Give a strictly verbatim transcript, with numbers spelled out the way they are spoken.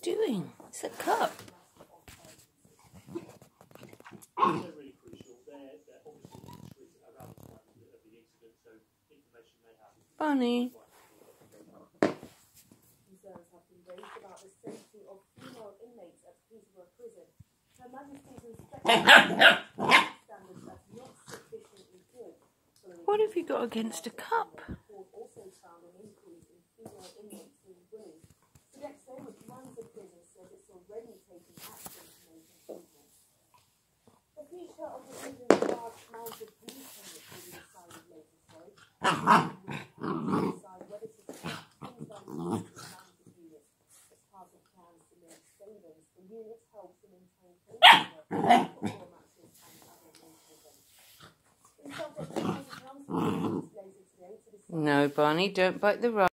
doing? It's a cup. Bunny. Concerns have been raised about the safety of female inmates at Peterborough Prison. Her Majesty's inspection standards are not sufficiently good. What have you got against a cup? The report also found an increase in female inmates being bullied. Sodexo, which runs the prison, says it's already taking action to make improvements. The future of the prison's large mounted police unit will be decided later today. Decide whether to accept Queensland mounted units as part of plans to make savings. The unit helps to maintain football matches and other local events. It's subject to County Council later today to decide. No, Bunny, don't bite the rug.